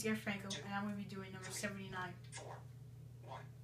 name's Gary Franco, and I'm going to be doing number 79. 4, 1.